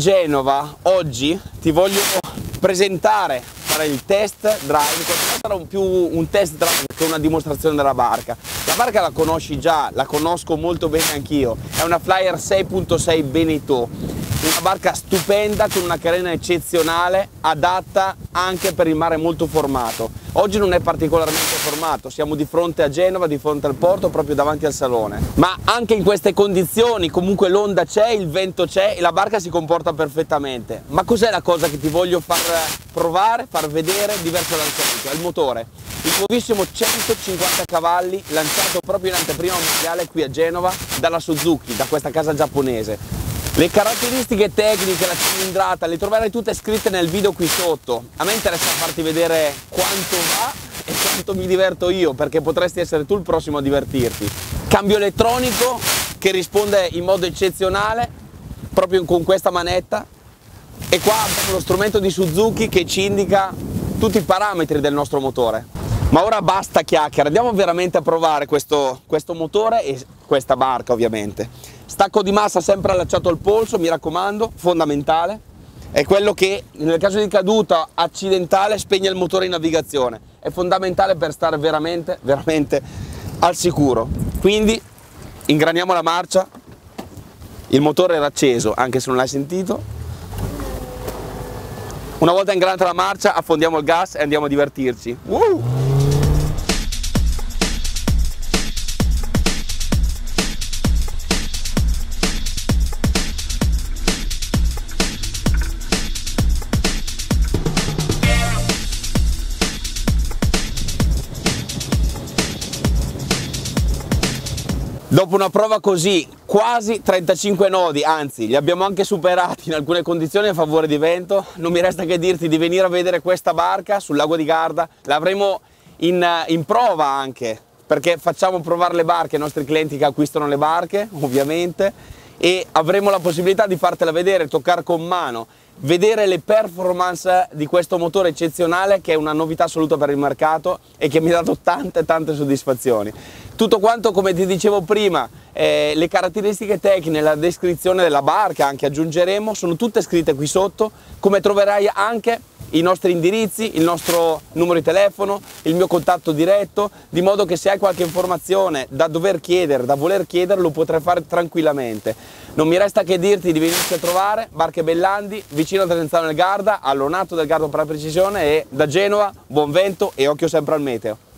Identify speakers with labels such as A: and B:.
A: Genova oggi ti voglio presentare, fare il test drive. Questo sarà più un test drive che una dimostrazione della barca. La barca la conosci già, la conosco molto bene anch'io, è una Flyer 6.6 Beneteau, una barca stupenda con una carena eccezionale, adatta anche per il mare molto formato. Oggi non è particolarmente formato, siamo di fronte a Genova, di fronte al porto, proprio davanti al salone. Ma anche in queste condizioni comunque l'onda c'è, il vento c'è e la barca si comporta perfettamente. Ma cos'è la cosa che ti voglio far provare, far vedere diverso dal solito? È il motore. Il nuovissimo 150 cavalli lanciato proprio in anteprima mondiale qui a Genova dalla Suzuki, da questa casa giapponese. Le caratteristiche tecniche, la cilindrata, le troverai tutte scritte nel video qui sotto. A me interessa farti vedere quanto va e quanto mi diverto io, perché potresti essere tu il prossimo a divertirti. Cambio elettronico che risponde in modo eccezionale, proprio con questa manetta. E qua abbiamo lo strumento di Suzuki che ci indica tutti i parametri del nostro motore. Ma ora basta chiacchiere, andiamo veramente a provare questo motore e questa barca ovviamente. Stacco di massa sempre allacciato al polso, mi raccomando, fondamentale. È quello che nel caso di caduta accidentale spegne il motore in navigazione. È fondamentale per stare veramente al sicuro. Quindi ingraniamo la marcia, il motore era acceso anche se non l'hai sentito. Una volta ingranata la marcia affondiamo il gas e andiamo a divertirci. Dopo una prova così, quasi 35 nodi, anzi li abbiamo anche superati in alcune condizioni a favore di vento, non mi resta che dirti di venire a vedere questa barca sul lago di Garda. L'avremo in prova anche, perché facciamo provare le barche ai nostri clienti che acquistano le barche, ovviamente, e avremo la possibilità di fartela vedere, toccare con mano, vedere le performance di questo motore eccezionale che è una novità assoluta per il mercato e che mi ha dato tante soddisfazioni. Tutto quanto, come ti dicevo prima, le caratteristiche tecniche, la descrizione della barca anche aggiungeremo, sono tutte scritte qui sotto, come troverai anche i nostri indirizzi, il nostro numero di telefono, il mio contatto diretto, di modo che se hai qualche informazione da dover chiedere, da voler chiedere, lo potrai fare tranquillamente. Non mi resta che dirti di venirci a trovare, Barche Bellandi, vicino a Tenzano del Garda, all'Onato del Garda per la precisione, e da Genova buon vento e occhio sempre al meteo.